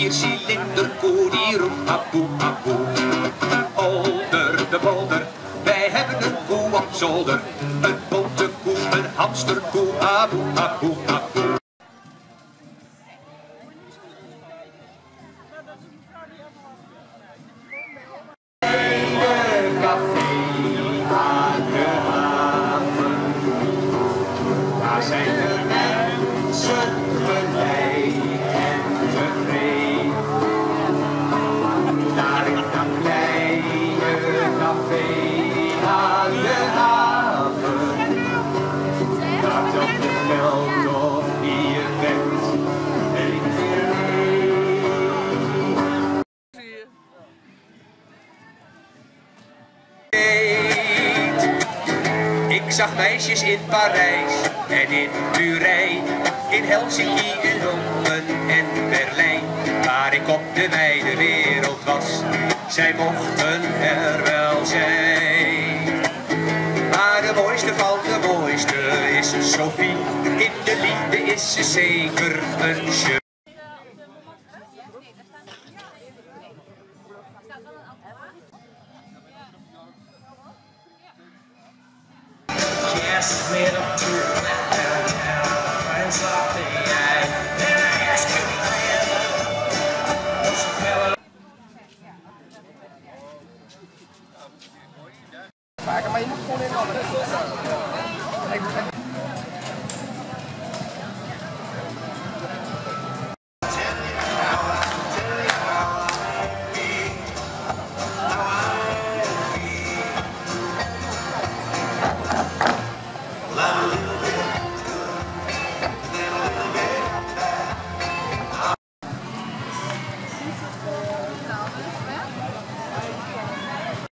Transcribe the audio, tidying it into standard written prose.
viercilinderkoe die roept apoe, apoe. Older de bolder, wij hebben een koe op zolder. Een bonte koe, een hamsterkoe, apoe, apoe, apoe. Daar zijn de mensen blij en tevreden. Daar in dat kleine café aan de haven. Daar telt het geld of wie je bent en ik zag meisjes in Parijs en in Turijn, in Helsinki, in Londen en Berlijn. Waar ik op de wijde wereld was, zij mochten er wel zijn. Maar de mooiste van de mooiste is Sophie, in de liefde is ze zeker een je. She asked me up to